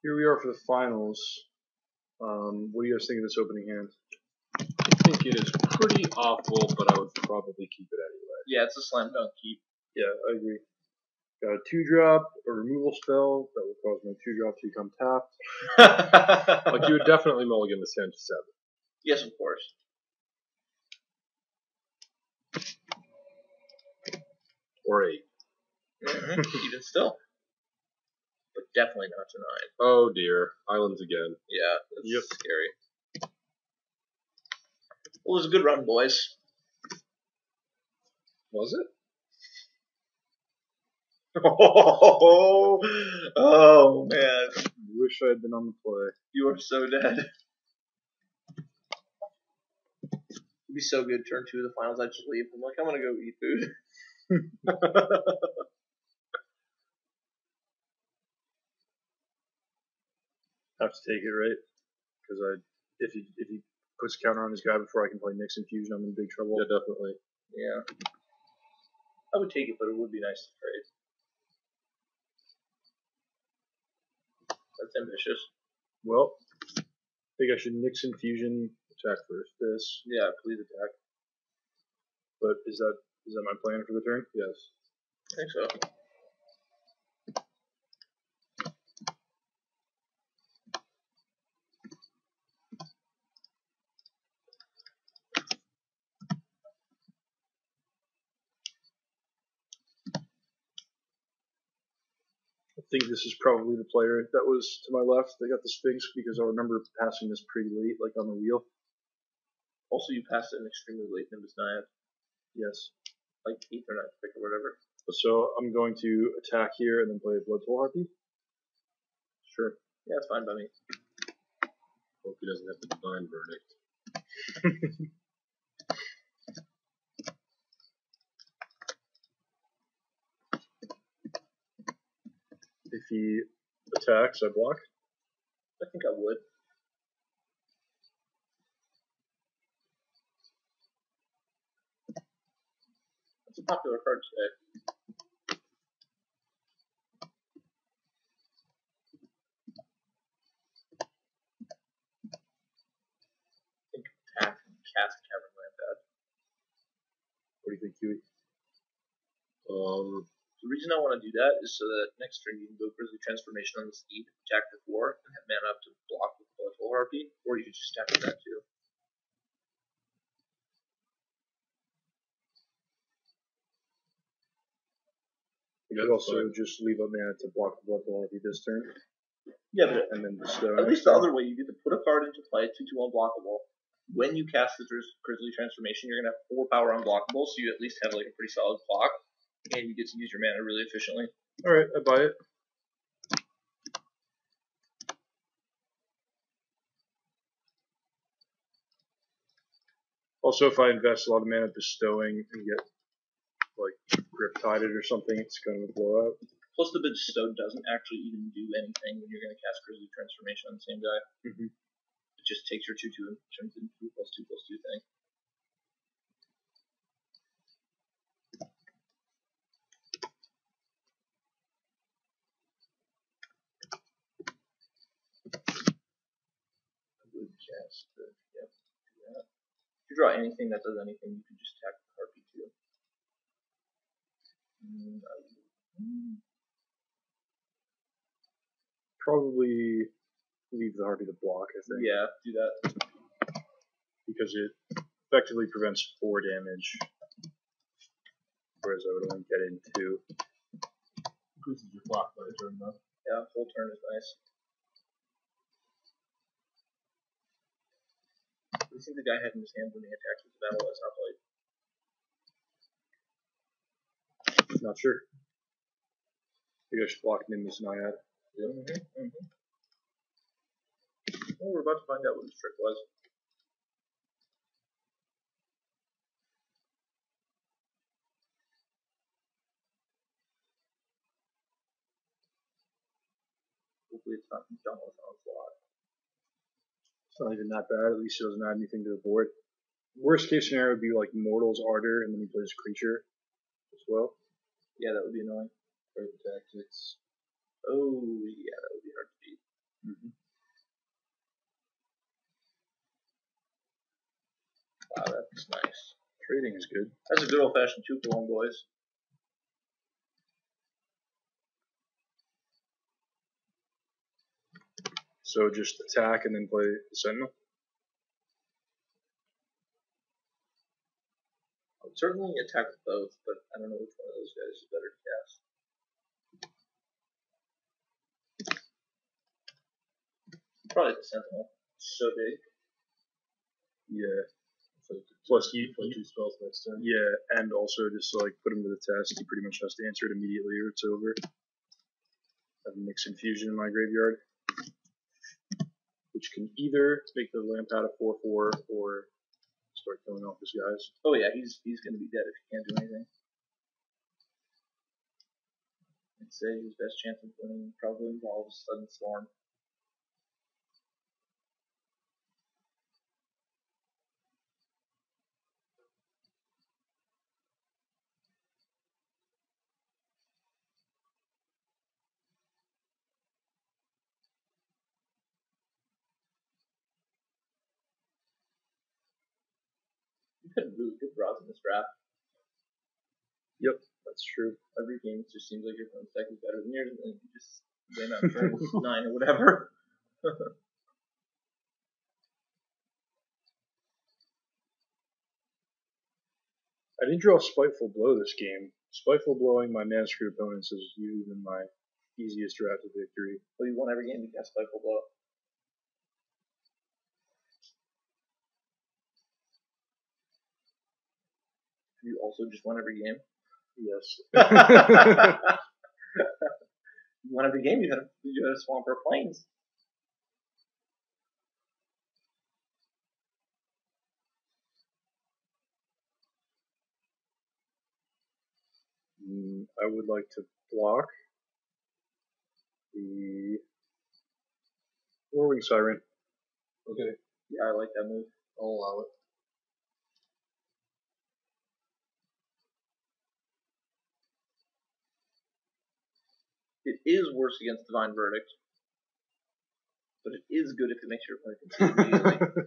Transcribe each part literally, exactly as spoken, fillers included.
Here we are for the finals. Um, what do you guys think of this opening hand? I think it is pretty awful, but I would probably keep it anyway. Yeah, it's a slam dunk keep. Yeah, I agree. Got a two drop, a removal spell that will cause my two drop to become tapped. Like, you would definitely mulligan this hand to seven. Yes, of course. Or eight. Mm-hmm. Even still. But definitely not to nine. Oh dear. Islands again. Yeah, that's Yep. scary. Well, it was a good run, boys. Was it? Oh, oh man. Wish I had been on the play. You are so dead. It'd be so good, turn two of the finals, I just leave. I'm like, I'm gonna go eat food. Have to take it, right? Because I, if he if he puts a counter on his guy before I can play Nyx Infusion, I'm in big trouble. Yeah, definitely. Yeah. I would take it, but it would be nice to trade. That's ambitious. Well, I think I should Nyx Infusion attack first. This, Yeah, please attack. but is that is that my plan for the turn? Yes. I think so. I think this is probably the player that was to my left. They got the Sphinx because I remember passing this pretty late, like on the wheel. Also, you passed it an extremely late Nimbus Naiad. Yes. Like eighth or ninth pick or whatever. So I'm going to attack here and then play Blood Soul Harpy. Sure. Yeah, it's fine by me. Hope he doesn't have the divine verdict. If he attacks, I block. I think I would. It's a popular card today. I think attack and cast Cavern Lampad. What do you think, Huey? Um, The reason I want to do that is so that next turn you can go Grizzly Transformation on the steed, attack for four, and have mana up to block with Blood Soul Harpy, or you could just attack with that too. You could also just leave a mana to block the Blood Soul Harpy this turn, Yeah, but and then bestow. at least the other way, you get to put a card into play, two two unblockable. When you cast the Grizz- Grizzly Transformation, you're going to have four power unblockable, so you at least have like a pretty solid block, and you get to use your mana really efficiently. Alright, I buy it. Also, if I invest a lot of mana bestowing and get like grip tided or something, it's kind of a blowout. Plus, the Bestow doesn't actually even do anything when you're going to cast Grizzly Transformation on the same guy. Mm-hmm. It just takes your two two and turns it into a plus two plus two thing. I would cast the, yep, do that. If you draw anything that does anything, you can just attack the Harpy too. Mm, I would, mm, Probably leave the Harpy to block, I think. yeah, do that. Because it effectively prevents four damage, whereas I would only get in two. increases your block by a turn though. Yeah, full turn is nice. What do you think the guy had in his hand when he attacked with the battle as not played? Not sure. Maybe I should block Nimbus Naiad. Yep. Mm-hmm. Mm-hmm. Well, we're about to find out what his trick was. Hopefully it's not Dauntless Onslaught. It's not even that bad. At least it doesn't add anything to the board. Worst case scenario would be like Mortal's Ardor, and then he plays Creature as well. Yeah, that would be annoying. Great tactics. Oh, yeah, that would be hard to beat. Mm-hmm. Wow, that's nice. Trading is good. That's a good old fashioned two for one, boys. So just attack and then play the Sentinel? I would certainly attack with both, but I don't know which one of those guys is better to cast. Probably the Sentinel. It's so big. Yeah. So Plus, he, play two spells next turn. yeah, and also just to, like, put him to the test, he pretty much has to answer it immediately or it's over. I have a Mix Infusion in my graveyard, which can either make the Lampad a four four or start killing off his guys. Oh yeah, he's he's gonna be dead if he can't do anything. I'd say his best chance of winning probably involves Sudden Storm. You've had really good draws in this draft. Yep, that's true. Every game it just seems like your opponent's deck is better than yours, and then you just win on turn nine or whatever. I did draw Spiteful Blow this game. Spiteful Blowing my Mana Screw opponents is usually been my easiest draft to victory. Well, you won every game you cast Spiteful Blow. You also just won every game. Yes. You won every game. You had a, you had a Swamp or Plains. mm, I would like to block the Warwing Siren. Okay, Yeah, I like that move. I'll allow it. It is worse against Divine Verdict, but it is good if it makes your opponent concede immediately.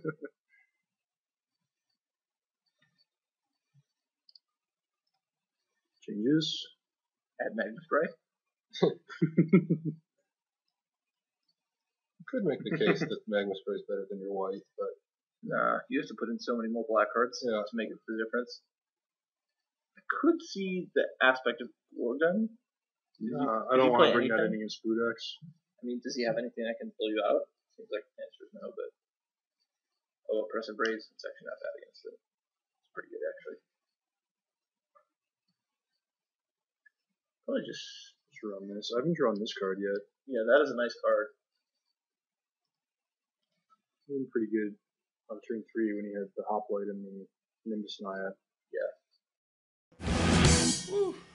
Changes. Add Magma Spray. You could make the case that Magma Spray is better than your white, but Nah, you have to put in so many more black cards Yeah. to make it the difference. I could see the aspect of War Gun. Uh, I did don't you want play to bring that anything? in against Blue decks. I mean, does he have anything that can pull you out? Seems like the answer is no, but oh, Oppressive Raids. It's actually not bad against it. It's pretty good actually. Probably just Just run this. I haven't drawn this card yet. yeah, that is a nice card. Doing pretty good on turn three when he had the Hoplite and the Nimbus Naiad. Yeah. Woo.